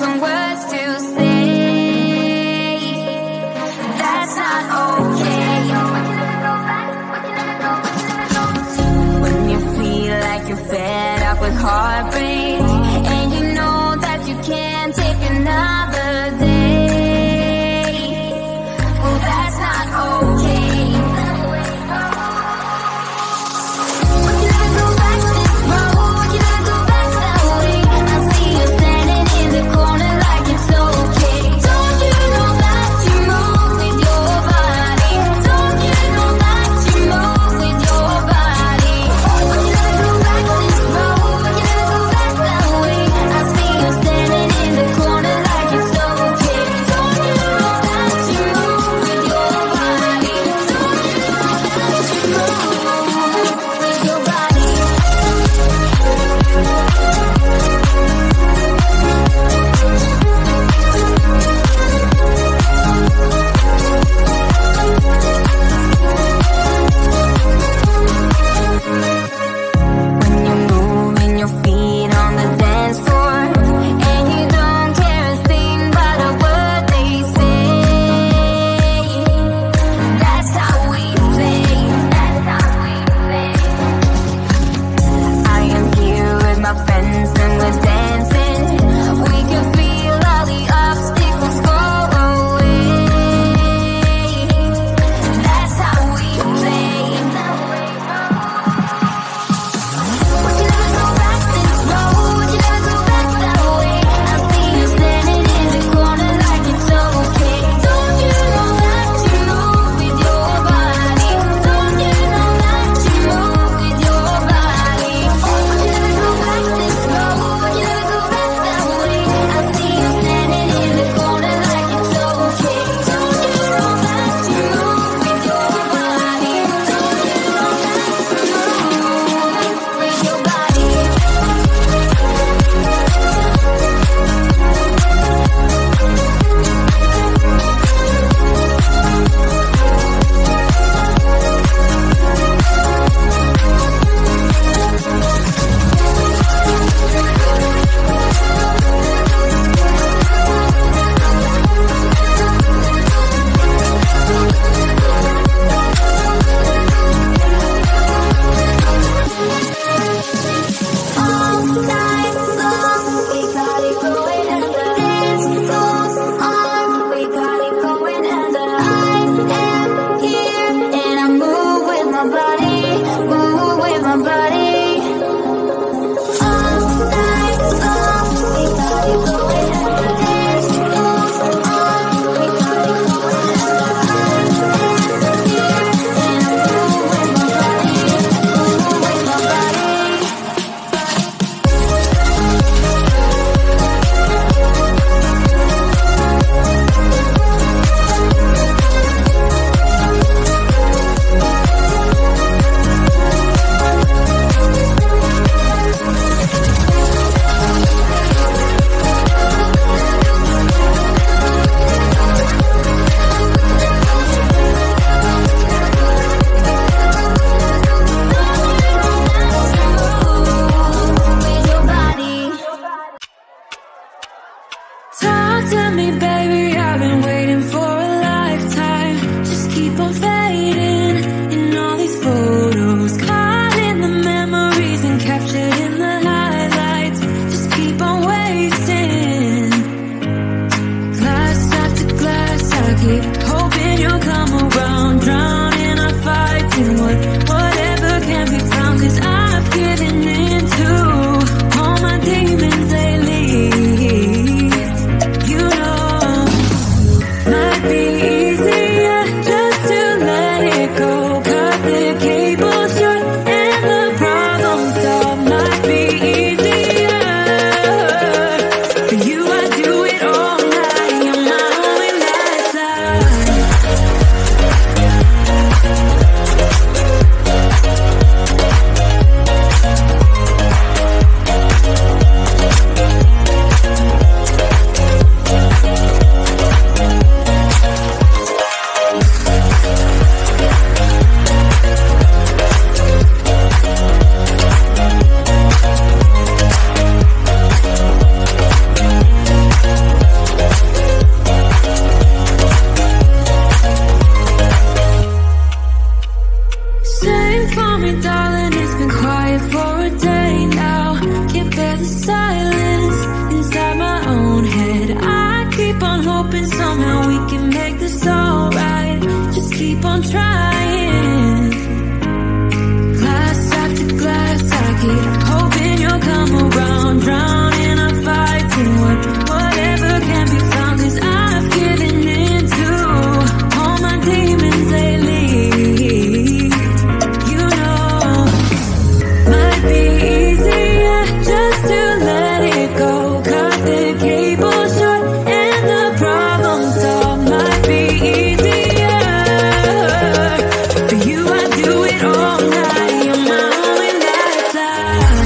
some words to say. That's not okay. When you feel like you're fed up with heartbreak, and you know that you can't take another day, well, that's not okay. Demons they leave, you know keep on trying. Glass after glass, I keep hoping you'll come around. Drown in a fight to whatever can be found. 'Cause I've given in to all my demons lately. You know, might be easier just to let it go. Cut the cable short and the problem solved. Might be easier for you. I do it all night. You're my only lifeline.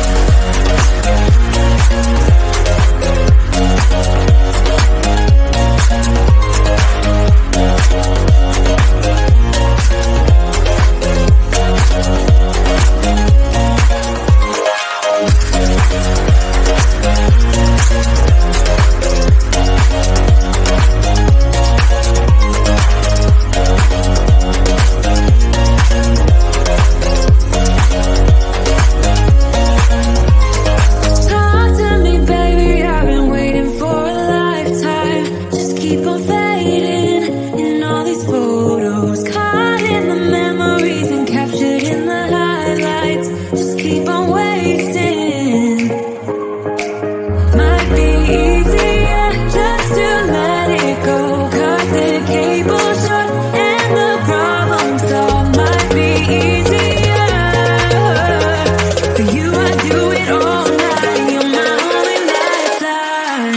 Talk to me, baby, I've been waiting for a lifetime. Just keep on fading in all these photos, caught in the memories and captured in the highlights. Just keep on wasting. Might be easier just to let it go. Cut the cable short and the problem solved. Might be easier for you. I do it all night. You're my only lifeline.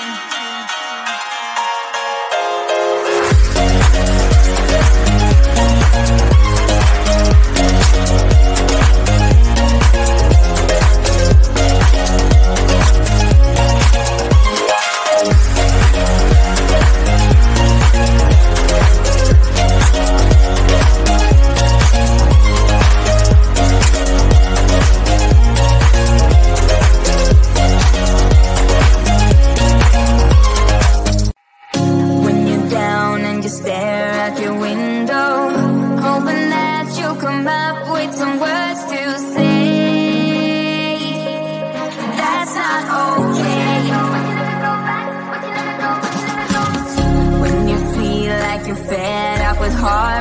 When you're down and you stare out your window, hoping that you'll come up with some words to say. That's not okay. When you feel like you're fed up with heart